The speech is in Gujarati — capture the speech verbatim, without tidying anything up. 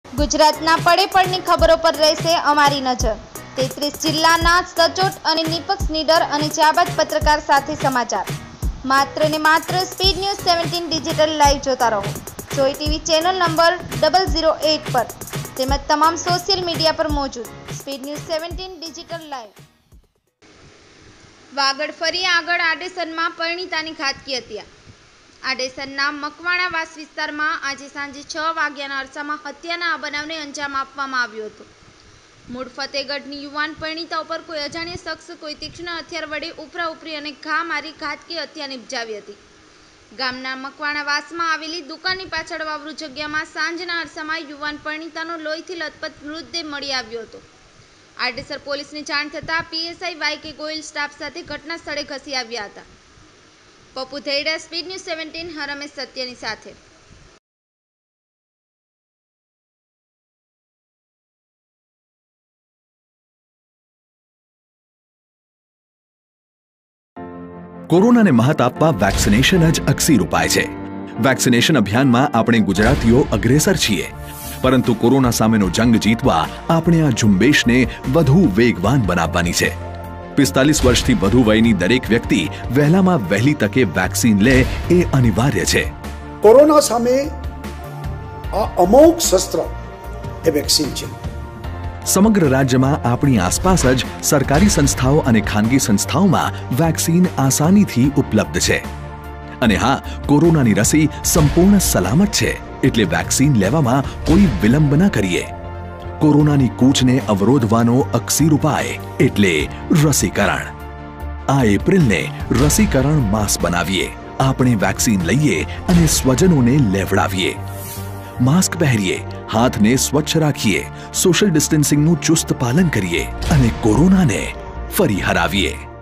ગુજરાતના પડે પડની ખબરો પર રહેશે અમારી નજર। તેત્રીસ જિલ્લાના સચોટ અને નિષ્પક્ષ નીડર અને જાબાજ પત્રકાર સાથે સમાચાર। માત્ર ને માત્ર speed news seventeen digital live જોતા રહો। જોઈ TV channel number double zero eight પર તેમજ તમામ સોશિયલ મીડિયા પર મોજૂદ speed news seventeen digital live. Vagad ફરી આગળ આડેસરમાં પરિણીતાની ઘાતકી હત્યા। આડેસરના મકવાણાવાસ વિસ્તારમાં આજે સાંજે છ વાગ્યાના અરસામાં હત્યાના આ બનાવને અંજામ આપવામાં આવ્યો હતો। મૂળ ફતેગઢની યુવાન પરિણીતા ઉપર કોઈ અજાણ્યા શખ્સ કોઈ તીક્ષ્ણ હથિયાર વડે ઉપરા ઉપરી અને ઘા મારી ઘાતકી હત્યા નિપજાવી હતી। ગામના મકવાણાવાસમાં આવેલી દુકાનની પાછળ વાવરૂ જગ્યામાં સાંજના અરસામાં યુવાન પરિણીતાનો લોહીથી લથપથ મૃતદેહ મળી આવ્યો હતો। આડેસર પોલીસને જાણ થતાં પીએસઆઈ વાય કે ગોયલ સ્ટાફ સાથે ઘટના સ્થળે ઘસી આવ્યા હતા। Pappu Dhaida, speed news seventeen, હરમેશ સત્યની સાથે। કોરોનાને મહાત આપવા વેક્સિનેશન જ અકસીર ઉપાય છે। વેક્સિનેશન અભિયાનમાં આપણે ગુજરાતીઓ અગ્રેસર છીએ, પરંતુ કોરોના સામેનો જંગ જીતવા આપણે આ ઝુંબેશને વધુ વેગવાન બનાવવાની છે। પિસ્તાલીસ વર્ષથી વધુ વયની દરેક વ્યક્તિ વહેલામાં વહેલી તકે વેક્સિન લે એ અનિવાર્ય છે। કોરોના સામે આ અમોઘ શસ્ત્ર એ વેક્સિન છે। સમગ્ર રાજ્યમાં આપણી આસપાસ જ સરકારી સંસ્થાઓ અને ખાનગી સંસ્થાઓમાં વેક્સિન આસાનીથી ઉપલબ્ધ છે। અને હા, કોરોનાની રસી સંપૂર્ણ સલામત છે, એટલે વેક્સિન લેવામાં કોઈ વિલંબ ન કરીએ। કોરોનાની કૂચને અવરોધવાનો અકસીર ઉપાય એટલે રસીકરણ। આ એપ્રિલને રસીકરણ માસ બનાવીએ। આપણે વેક્સિન લઈએ અને સ્વજનોને લેવડાવીએ। માસ્ક પહેરીએ, હાથને સ્વચ્છ રાખીએ, સોશિયલ ડિસ્ટન્સિંગનું ચુસ્ત પાલન કરીએ અને કોરોનાને ફરી હરાવીએ।